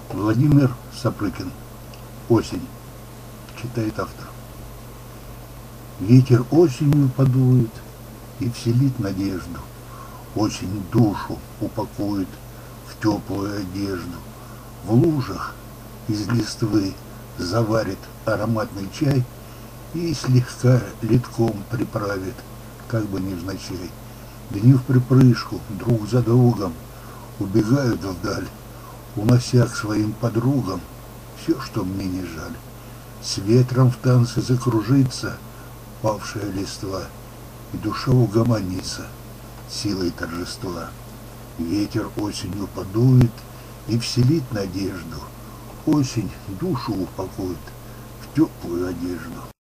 Владимир Сапрыкин. Осень. Читает автор. Ветер осенью подует и вселит надежду. Осень душу упакует в теплую одежду. В лужах из листвы заварит ароматный чай и слегка ледком приправит, как бы невзначай. Дни вприпрыжку, друг за другом, убегают вдаль, унося к своим подругам все, что мне не жаль. С ветром в танце закружится павшая листва, и душа угомонится силой торжества. Ветер осенью подует и вселит надежду. Осень душу упакует в теплую одежду.